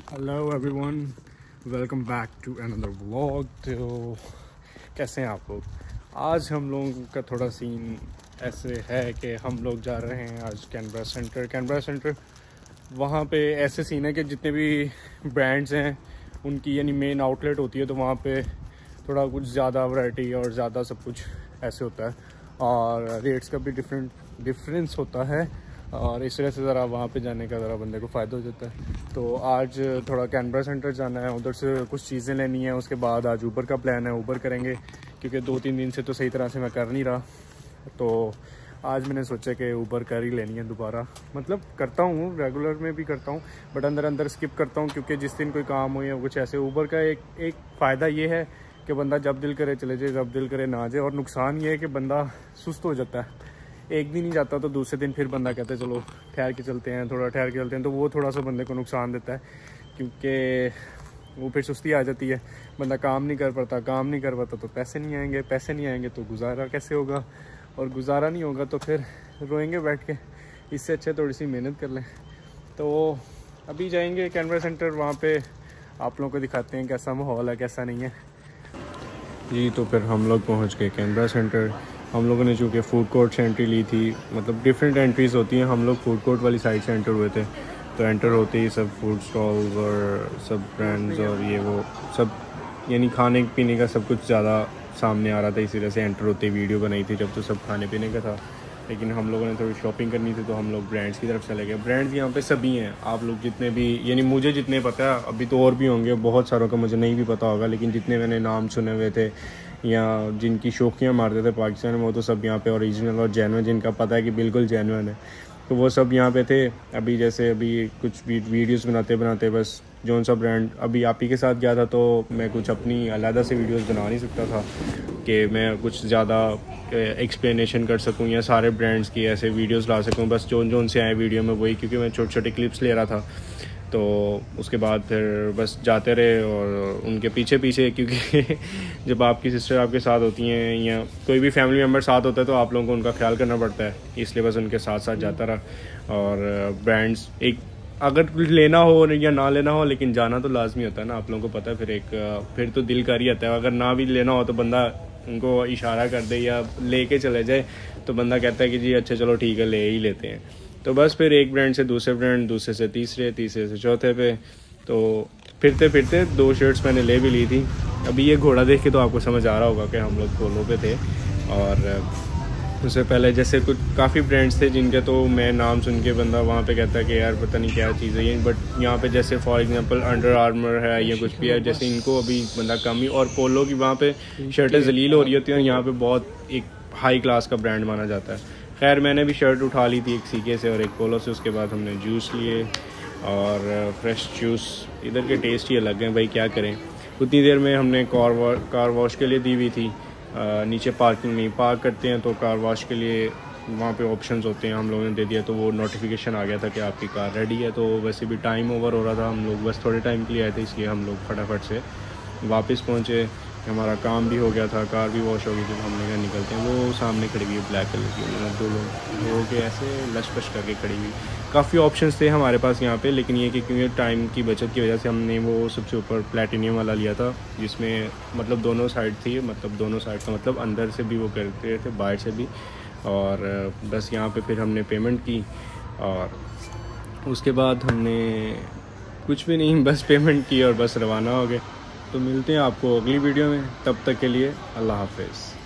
Hello everyone, welcome back to another vlog. तो कैसे हैं आप लोग? आज हम लोगों का थोड़ा सीन ऐसे है कि हम लोग जा रहे हैं आज कैनबरा सेंटर। वहाँ पे ऐसे सीन है कि जितने भी ब्रांड्स हैं उनकी यानी मेन आउटलेट होती है, तो वहाँ पे थोड़ा कुछ ज़्यादा वैरायटी और ज़्यादा सब कुछ ऐसे होता है और रेट्स का भी डिफरेंस होता है और इस वजह से ज़रा वहाँ पे जाने का ज़रा बंदे को फ़ायदा हो जाता है। तो आज थोड़ा कैनबरा सेंटर जाना है, उधर से कुछ चीज़ें लेनी है। उसके बाद आज ऊबर का प्लान है, ऊबर करेंगे क्योंकि 2-3 दिन से तो सही तरह से मैं कर नहीं रहा। तो आज मैंने सोचा कि ऊबर कर ही लेनी है दोबारा। मतलब करता हूँ, रेगुलर में भी करता हूँ, बट अंदर स्किप करता हूँ क्योंकि जिस दिन कोई काम हो या कुछ ऐसे। ऊबर का एक फ़ायदा ये है कि बंदा जब दिल करे चले जाए, जब दिल करे ना जाए। और नुकसान ये है कि बंदा सुस्त हो जाता है। एक दिन ही जाता तो दूसरे दिन फिर बंदा कहता है चलो ठहर के चलते हैं, थोड़ा ठहर के चलते हैं। तो वो थोड़ा सा बंदे को नुकसान देता है क्योंकि वो फिर सुस्ती आ जाती है, बंदा काम नहीं कर पाता तो पैसे नहीं आएंगे तो गुजारा कैसे होगा, और गुजारा नहीं होगा तो फिर रोएंगे बैठ के। इससे अच्छा थोड़ी सी मेहनत कर लें। तो अभी जाएंगे कैनबरा सेंटर, वहाँ पे आप लोगों को दिखाते हैं कैसा माहौल है कैसा नहीं है जी। तो फिर हम लोग पहुँच गए कैनबरा सेंटर। हम लोगों ने चूँकि फूड कोर्ट से एंट्री ली थी, मतलब डिफरेंट एंट्रीज़ होती हैं। हम लोग फूड कोर्ट वाली साइड से एंटर हुए थे, तो एंटर होते ही सब फूड स्टॉल्स और सब ब्रांड्स और ये वो सब यानी खाने पीने का सब कुछ ज़्यादा सामने आ रहा था। इसी वजह से एंटर होते ही वीडियो बनाई थी, जब तो सब खाने पीने का था। लेकिन हम लोगों ने थोड़ी शॉपिंग करनी थी तो हम लोग ब्रांड्स की तरफ चले गए। ब्रांड्स यहाँ पे सभी हैं, आप लोग जितने भी यानी मुझे जितने पता है, अभी तो और भी होंगे, बहुत सारों का मुझे नहीं भी पता होगा, लेकिन जितने मैंने नाम सुने हुए थे या जिनकी शौकियाँ मारते थे पाकिस्तान में, वो तो सब यहाँ पे ओरिजिनल और जेन्युइन, जिनका पता है कि बिल्कुल जेन्युइन है, तो वो सब यहाँ पे थे। अभी कुछ वीडियोस बनाते बस जौन सा ब्रांड अभी आप ही के साथ गया था, तो मैं कुछ अपनी अलग से वीडियोस बना नहीं सकता था कि मैं कुछ ज़्यादा एक्सप्लेनेशन कर सकूं या सारे ब्रांड्स की ऐसे वीडियोस ला सकूं। बस जौन से आए वीडियो में वही, क्योंकि मैं छोटे क्लिप्स ले रहा था। तो उसके बाद फिर बस जाते रहे और उनके पीछे क्योंकि जब आपकी सिस्टर आपके साथ होती हैं या कोई भी फैमिली मेम्बर साथ होता है तो आप लोगों को उनका ख्याल करना पड़ता है, इसलिए बस उनके साथ जाता रहा। और ब्रांड्स एक अगर कुछ लेना हो या ना लेना हो, लेकिन जाना तो लाजमी होता है ना, आप लोगों को पता है। फिर तो दिल कर ही आता है। अगर ना भी लेना हो तो बंदा उनको इशारा कर दे या लेके चले जाए तो बंदा कहता है कि जी अच्छा चलो ठीक है ले ही लेते हैं। तो बस फिर एक ब्रांड से दूसरे ब्रांड, दूसरे से तीसरे से चौथे पे, तो फिरते 2 शर्ट्स मैंने ले भी ली थी। अभी ये घोड़ा देख के तो आपको समझ आ रहा होगा कि हम लोग पोलो पे थे। और उससे पहले जैसे कुछ काफ़ी ब्रांड्स थे जिनके तो मैं नाम सुन के बंदा वहाँ पे कहता है कि यार पता नहीं क्या चीज़ है ये, बट यहाँ पे जैसे फॉर एग्जांपल अंडर आर्मर है या कुछ भी है, जैसे इनको अभी बंदा कम ही। और पोलो की वहाँ पे शर्टें जलील हो रही होती हैं और यहाँ पे बहुत एक हाई क्लास का ब्रांड माना जाता है। खैर मैंने भी शर्ट उठा ली थी, एक सीके से और एक पोलो से। उसके बाद हमने जूस लिए और फ्रेश जूस, इधर के टेस्ट ही अलग हैं भाई, क्या करें। उतनी देर में हमने कार वॉश के लिए दी हुई थी। नीचे पार्किंग में पार्क करते हैं तो कार वॉश के लिए वहाँ पे ऑप्शंस होते हैं, हम लोगों ने दे दिया तो वो नोटिफिकेशन आ गया था कि आपकी कार रेडी है। तो वैसे भी टाइम ओवर हो रहा था, हम लोग बस थोड़े टाइम के लिए आए थे, इसलिए हम लोग फटाफट से वापस पहुँचे। हमारा काम भी हो गया था, कार भी वॉश हो गई थी, तो हमने कहा निकलते हैं। वो सामने खड़ी हुई है ब्लैक कलर की, उन्होंने 2 लोग हो के ऐसे लश करके खड़ी हुई। काफ़ी ऑप्शंस थे हमारे पास यहाँ पे, लेकिन ये कि क्योंकि टाइम की बचत की वजह से हमने वो सबसे ऊपर प्लैटिनियम वाला लिया था, जिसमें मतलब दोनों साइड थी, मतलब दोनों साइड का मतलब अंदर से भी वो करते थे बाहर से भी। और बस यहाँ पे फिर हमने पेमेंट की और उसके बाद हमने कुछ भी नहीं, बस पेमेंट की और बस रवाना हो गए। तो मिलते हैं आपको अगली वीडियो में, तब तक के लिए अल्लाह हाफिज़।